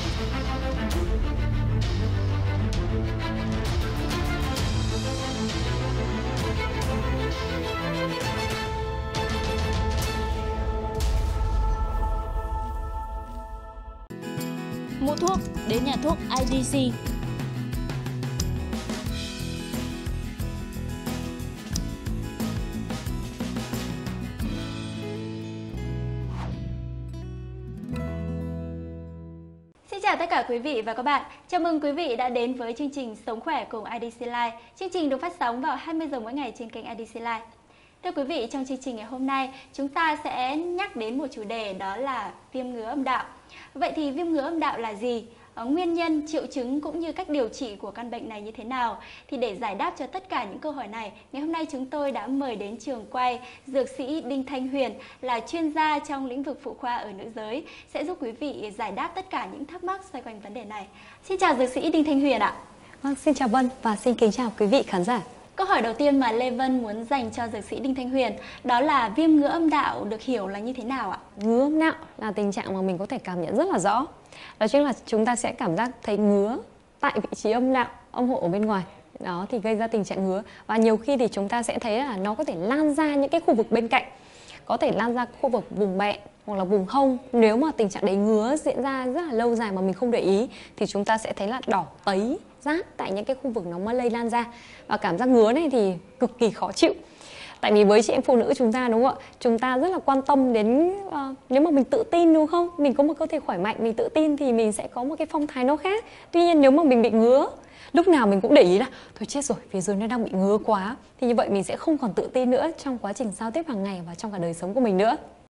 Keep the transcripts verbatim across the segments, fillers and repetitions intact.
Mua thuốc đến nhà thuốc i đê xê. Xin chào tất cả quý vị và các bạn. Chào mừng quý vị đã đến với chương trình Sống khỏe cùng i đê xê Live. Chương trình được phát sóng vào hai mươi giờ mỗi ngày trên kênh i đê xê Live. Thưa quý vị, trong chương trình ngày hôm nay, chúng ta sẽ nhắc đến một chủ đề, đó là viêm ngứa âm đạo. Vậy thì viêm ngứa âm đạo là gì? Nguyên nhân, triệu chứng cũng như cách điều trị của căn bệnh này như thế nào? Thì để giải đáp cho tất cả những câu hỏi này, ngày hôm nay chúng tôi đã mời đến trường quay dược sĩ Đinh Thanh Huyền, là chuyên gia trong lĩnh vực phụ khoa ở nữ giới, sẽ giúp quý vị giải đáp tất cả những thắc mắc xoay quanh vấn đề này. Xin chào dược sĩ Đinh Thanh Huyền ạ. Vâng, xin chào Vân và xin kính chào quý vị khán giả. Câu hỏi đầu tiên mà Lê Vân muốn dành cho dược sĩ Đinh Thanh Huyền, đó là viêm ngứa âm đạo được hiểu là như thế nào ạ? Ngứa âm đạo là tình trạng mà mình có thể cảm nhận rất là rõ. Đó chính là chúng ta sẽ cảm giác thấy ngứa tại vị trí âm đạo, âm hộ ở bên ngoài. Đó thì gây ra tình trạng ngứa. Và nhiều khi thì chúng ta sẽ thấy là nó có thể lan ra những cái khu vực bên cạnh. Có thể lan ra khu vực vùng bẹn hoặc là vùng hông. Nếu mà tình trạng đấy ngứa diễn ra rất là lâu dài mà mình không để ý thì chúng ta sẽ thấy là đỏ tấy, rát tại những cái khu vực nó mà lây lan ra. Và cảm giác ngứa này thì cực kỳ khó chịu. Tại vì với chị em phụ nữ chúng ta, đúng không ạ? Chúng ta rất là quan tâm đến uh, nếu mà mình tự tin, đúng không? Mình có một cơ thể khỏe mạnh, mình tự tin thì mình sẽ có một cái phong thái nó khác. Tuy nhiên nếu mà mình bị ngứa, lúc nào mình cũng để ý là thôi chết rồi, phía dưới nó đang bị ngứa quá, thì như vậy mình sẽ không còn tự tin nữa trong quá trình giao tiếp hàng ngày và trong cả đời sống của mình nữa.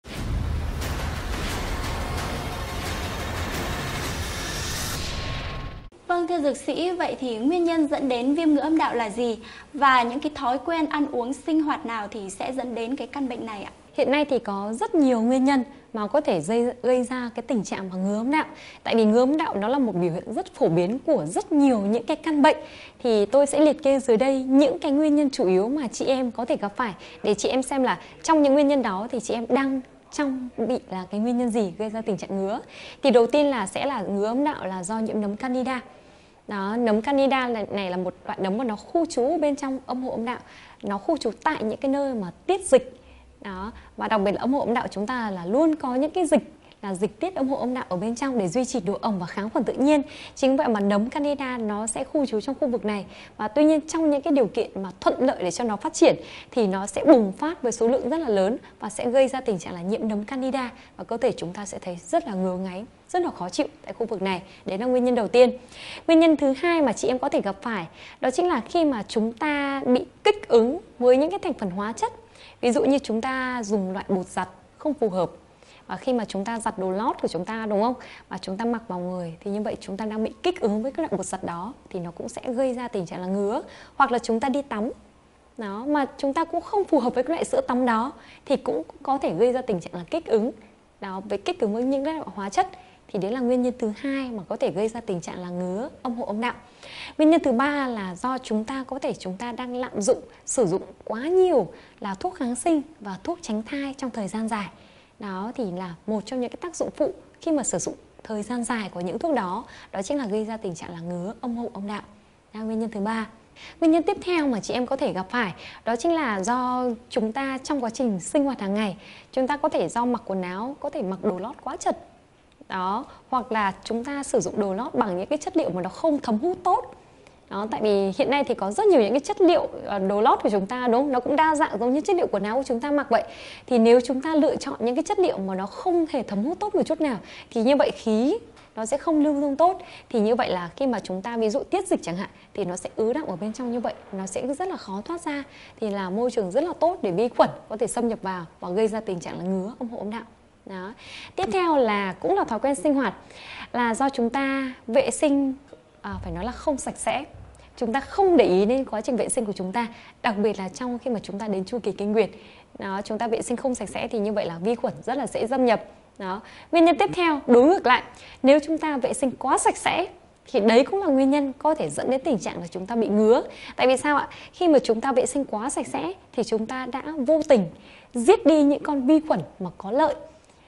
Vâng, thưa dược sĩ, vậy thì nguyên nhân dẫn đến viêm ngứa âm đạo là gì? Và những cái thói quen ăn uống sinh hoạt nào thì sẽ dẫn đến cái căn bệnh này ạ? Hiện nay thì có rất nhiều nguyên nhân mà có thể gây, gây ra cái tình trạng mà ngứa âm đạo. Tại vì ngứa âm đạo nó là một biểu hiện rất phổ biến của rất nhiều những cái căn bệnh. Thì tôi sẽ liệt kê dưới đây những cái nguyên nhân chủ yếu mà chị em có thể gặp phải, để chị em xem là trong những nguyên nhân đó thì chị em đang trong bị là cái nguyên nhân gì gây ra tình trạng ngứa. Thì đầu tiên là sẽ là ngứa âm đạo là do nhiễm nấm Candida. Đó, nấm Candida này là một loại nấm mà nó khu trú bên trong âm hộ âm đạo. Nó khu trú tại những cái nơi mà tiết dịch. Đó, và đặc biệt là âm hộ âm đạo chúng ta là luôn có những cái dịch là dịch tiết âm hộ âm đạo ở bên trong để duy trì độ ẩm và kháng khuẩn tự nhiên. Chính vậy mà nấm Candida nó sẽ khu trú trong khu vực này. Và tuy nhiên trong những cái điều kiện mà thuận lợi để cho nó phát triển thì nó sẽ bùng phát với số lượng rất là lớn và sẽ gây ra tình trạng là nhiễm nấm Candida, và cơ thể chúng ta sẽ thấy rất là ngứa ngáy, rất là khó chịu tại khu vực này. Đấy là nguyên nhân đầu tiên. Nguyên nhân thứ hai mà chị em có thể gặp phải đó chính là khi mà chúng ta bị kích ứng với những cái thành phần hóa chất. Ví dụ như chúng ta dùng loại bột giặt không phù hợp, và khi mà chúng ta giặt đồ lót của chúng ta, đúng không, và chúng ta mặc vào người thì như vậy chúng ta đang bị kích ứng với cái loại bột giặt đó, thì nó cũng sẽ gây ra tình trạng là ngứa. Hoặc là chúng ta đi tắm đó mà chúng ta cũng không phù hợp với cái loại sữa tắm đó thì cũng có thể gây ra tình trạng là kích ứng đó, với kích ứng với những cái loại hóa chất. Thì đấy là nguyên nhân thứ hai mà có thể gây ra tình trạng là ngứa âm hộ âm đạo. Nguyên nhân thứ ba là do chúng ta có thể chúng ta đang lạm dụng, sử dụng quá nhiều là thuốc kháng sinh và thuốc tránh thai trong thời gian dài. Đó thì là một trong những cái tác dụng phụ khi mà sử dụng thời gian dài của những thuốc đó, đó chính là gây ra tình trạng là ngứa âm hộ âm đạo. Đó là nguyên nhân thứ ba. Nguyên nhân tiếp theo mà chị em có thể gặp phải đó chính là do chúng ta trong quá trình sinh hoạt hàng ngày, chúng ta có thể do mặc quần áo, có thể mặc đồ lót quá chật. Đó, hoặc là chúng ta sử dụng đồ lót bằng những cái chất liệu mà nó không thấm hút tốt. Đó, tại vì hiện nay thì có rất nhiều những cái chất liệu đồ lót của chúng ta, đúng không? Nó cũng đa dạng giống như chất liệu quần áo của chúng ta mặc vậy. Thì nếu chúng ta lựa chọn những cái chất liệu mà nó không hề thấm hút tốt một chút nào thì như vậy khí nó sẽ không lưu thông tốt. Thì như vậy là khi mà chúng ta ví dụ tiết dịch chẳng hạn thì nó sẽ ứ đọng ở bên trong, như vậy nó sẽ rất là khó thoát ra. Thì là môi trường rất là tốt để vi khuẩn có thể xâm nhập vào và gây ra tình trạng là ngứa âm hộ âm đạo. Đó. Tiếp theo là cũng là thói quen sinh hoạt, là do chúng ta vệ sinh à, phải nói là không sạch sẽ. Chúng ta không để ý đến quá trình vệ sinh của chúng ta, đặc biệt là trong khi mà chúng ta đến chu kỳ kinh nguyệt. Đó, chúng ta vệ sinh không sạch sẽ thì như vậy là vi khuẩn rất là dễ xâm nhập. Đó. Nguyên nhân tiếp theo đối ngược lại, nếu chúng ta vệ sinh quá sạch sẽ thì đấy cũng là nguyên nhân có thể dẫn đến tình trạng là chúng ta bị ngứa. Tại vì sao ạ? Khi mà chúng ta vệ sinh quá sạch sẽ thì chúng ta đã vô tình giết đi những con vi khuẩn mà có lợi.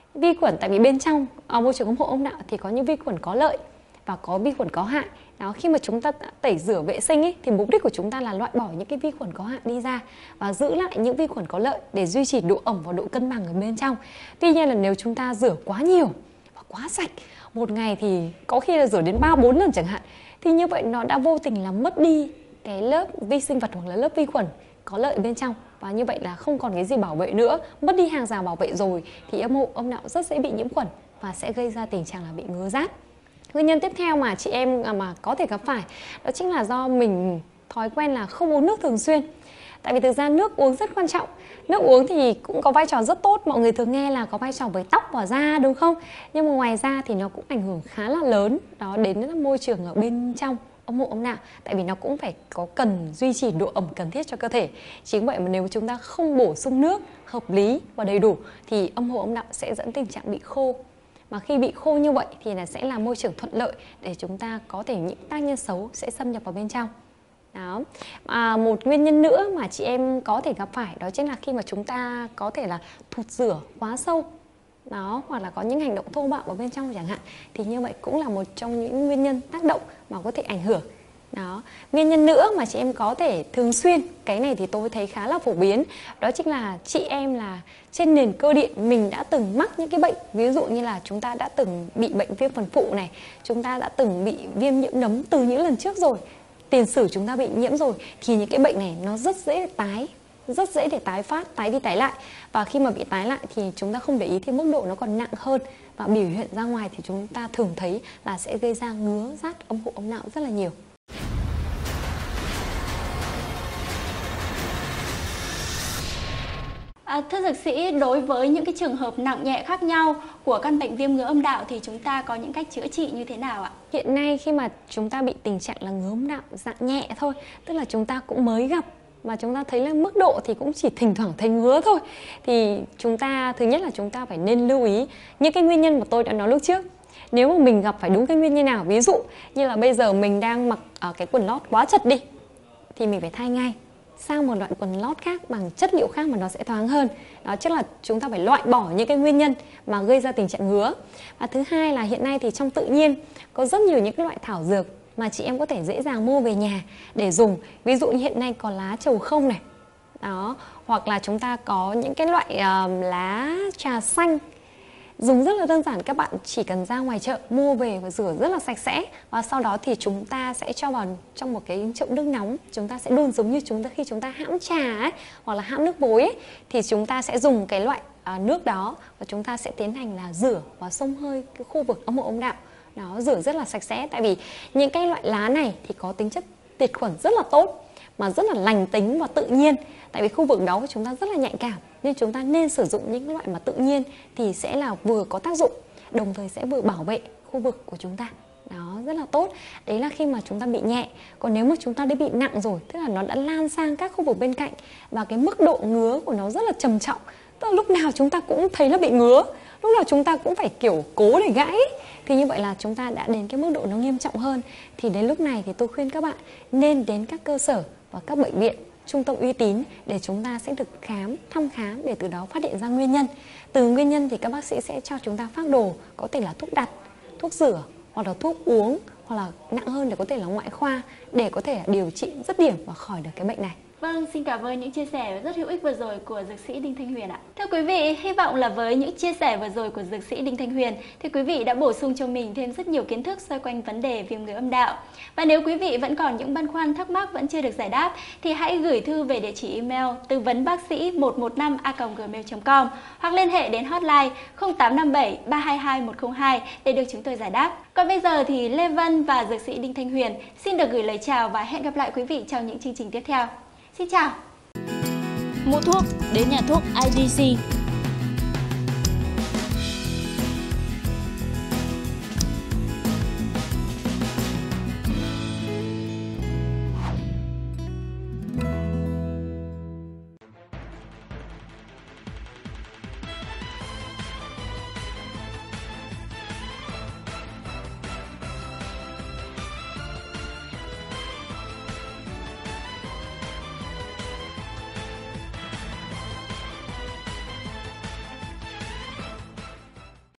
Vi khuẩn, tại vì bên trong ở môi trường âm hộ âm đạo thì có những vi khuẩn có lợi và có vi khuẩn có hại. Đó, khi mà chúng ta tẩy rửa vệ sinh ấy, thì mục đích của chúng ta là loại bỏ những cái vi khuẩn có hại đi ra và giữ lại những vi khuẩn có lợi để duy trì độ ẩm và độ cân bằng ở bên trong. Tuy nhiên là nếu chúng ta rửa quá nhiều và quá sạch, một ngày thì có khi là rửa đến ba bốn lần chẳng hạn, thì như vậy nó đã vô tình làm mất đi cái lớp vi sinh vật hoặc là lớp vi khuẩn có lợi bên trong, và như vậy là không còn cái gì bảo vệ nữa. Mất đi hàng rào bảo vệ rồi thì âm hộ âm đạo rất dễ bị nhiễm khuẩn và sẽ gây ra tình trạng là bị ngứa rát. Nguyên nhân tiếp theo mà chị em mà có thể gặp phải đó chính là do mình thói quen là không uống nước thường xuyên. Tại vì thực ra nước uống rất quan trọng. Nước uống thì cũng có vai trò rất tốt. Mọi người thường nghe là có vai trò với tóc và da, đúng không? Nhưng mà ngoài ra thì nó cũng ảnh hưởng khá là lớn đó đến môi trường ở bên trong âm hộ âm đạo. Tại vì nó cũng phải có cần duy trì độ ẩm cần thiết cho cơ thể. Chính vậy mà nếu chúng ta không bổ sung nước hợp lý và đầy đủ thì âm hộ âm đạo sẽ dẫn tình trạng bị khô. Mà khi bị khô như vậy thì là sẽ là môi trường thuận lợi để chúng ta có thể những tác nhân xấu sẽ xâm nhập vào bên trong. Đó. À, một nguyên nhân nữa mà chị em có thể gặp phải đó chính là khi mà chúng ta có thể là thụt rửa quá sâu. Đó, hoặc là có những hành động thô bạo ở bên trong chẳng hạn, thì như vậy cũng là một trong những nguyên nhân tác động mà có thể ảnh hưởng. Đó. Nguyên nhân nữa mà chị em có thể thường xuyên, cái này thì tôi thấy khá là phổ biến, đó chính là chị em là trên nền cơ địa mình đã từng mắc những cái bệnh, ví dụ như là chúng ta đã từng bị bệnh viêm phần phụ này, chúng ta đã từng bị viêm nhiễm nấm từ những lần trước rồi, tiền sử chúng ta bị nhiễm rồi, thì những cái bệnh này nó rất dễ tái, rất dễ để tái phát, tái đi tái lại. Và khi mà bị tái lại thì chúng ta không để ý thì mức độ nó còn nặng hơn, và biểu hiện ra ngoài thì chúng ta thường thấy là sẽ gây ra ngứa rát âm hộ âm đạo rất là nhiều. À, thưa dược sĩ, đối với những cái trường hợp nặng nhẹ khác nhau của căn bệnh viêm ngứa âm đạo thì chúng ta có những cách chữa trị như thế nào ạ? Hiện nay khi mà chúng ta bị tình trạng là ngứa âm đạo dạng nhẹ thôi, tức là chúng ta cũng mới gặp mà chúng ta thấy là mức độ thì cũng chỉ thỉnh thoảng thấy ngứa thôi, thì chúng ta thứ nhất là chúng ta phải nên lưu ý những cái nguyên nhân mà tôi đã nói lúc trước. Nếu mà mình gặp phải đúng cái nguyên nhân nào, ví dụ như là bây giờ mình đang mặc ở cái quần lót quá chật đi thì mình phải thay ngay sang một loại quần lót khác bằng chất liệu khác mà nó sẽ thoáng hơn. Đó, tức là chúng ta phải loại bỏ những cái nguyên nhân mà gây ra tình trạng ngứa. Và thứ hai là hiện nay thì trong tự nhiên có rất nhiều những cái loại thảo dược mà chị em có thể dễ dàng mua về nhà để dùng. Ví dụ như hiện nay có lá trầu không này, đó, hoặc là chúng ta có những cái loại uh, lá trà xanh. Dùng rất là đơn giản, các bạn chỉ cần ra ngoài chợ mua về và rửa rất là sạch sẽ, và sau đó thì chúng ta sẽ cho vào trong một cái chậu nước nóng, chúng ta sẽ đun giống như chúng ta khi chúng ta hãm trà ấy, hoặc là hãm nước vối ấy, thì chúng ta sẽ dùng cái loại à, nước đó và chúng ta sẽ tiến hành là rửa và xông hơi cái khu vực âm hộ âm đạo. Đó, rửa rất là sạch sẽ, tại vì những cái loại lá này thì có tính chất diệt khuẩn rất là tốt mà rất là lành tính và tự nhiên. Tại vì khu vực đó của chúng ta rất là nhạy cảm, nên chúng ta nên sử dụng những loại mà tự nhiên thì sẽ là vừa có tác dụng, đồng thời sẽ vừa bảo vệ khu vực của chúng ta. Đó, rất là tốt. Đấy là khi mà chúng ta bị nhẹ. Còn nếu mà chúng ta đã bị nặng rồi, tức là nó đã lan sang các khu vực bên cạnh và cái mức độ ngứa của nó rất là trầm trọng, tức là lúc nào chúng ta cũng thấy nó bị ngứa, lúc nào chúng ta cũng phải kiểu cố để gãi, thì như vậy là chúng ta đã đến cái mức độ nó nghiêm trọng hơn. Thì đến lúc này thì tôi khuyên các bạn nên đến các cơ sở và các bệnh viện, trung tâm uy tín để chúng ta sẽ được khám, thăm khám để từ đó phát hiện ra nguyên nhân. Từ nguyên nhân thì các bác sĩ sẽ cho chúng ta phác đồ, có thể là thuốc đặt, thuốc rửa, hoặc là thuốc uống, hoặc là nặng hơn để có thể là ngoại khoa, để có thể điều trị dứt điểm và khỏi được cái bệnh này. Vâng, xin cảm ơn những chia sẻ rất hữu ích vừa rồi của dược sĩ Đinh Thanh Huyền ạ. Thưa quý vị, hy vọng là với những chia sẻ vừa rồi của dược sĩ Đinh Thanh Huyền thì quý vị đã bổ sung cho mình thêm rất nhiều kiến thức xoay quanh vấn đề viêm ngứa âm đạo. Và nếu quý vị vẫn còn những băn khoăn thắc mắc vẫn chưa được giải đáp thì hãy gửi thư về địa chỉ email tư vấn bác sĩ một một năm a còng gmail chấm com hoặc liên hệ đến hotline không tám năm bảy ba hai hai một không hai để được chúng tôi giải đáp. Còn bây giờ thì Lê Vân và dược sĩ Đinh Thanh Huyền xin được gửi lời chào và hẹn gặp lại quý vị trong những chương trình tiếp theo. Xin chào! Mua thuốc đến nhà thuốc i đê xê.